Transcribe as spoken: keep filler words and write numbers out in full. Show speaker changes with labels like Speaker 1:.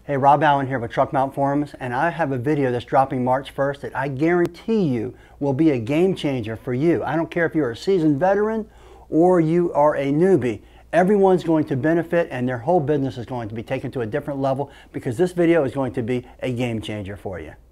Speaker 1: Hey, Rob Allen here with Truck Mount Forums, and I have a video that's dropping March first that I guarantee you will be a game changer for you. I don't care if you're a seasoned veteran or you are a newbie. Everyone's going to benefit and their whole business is going to be taken to a different level because this video is going to be a game changer for you.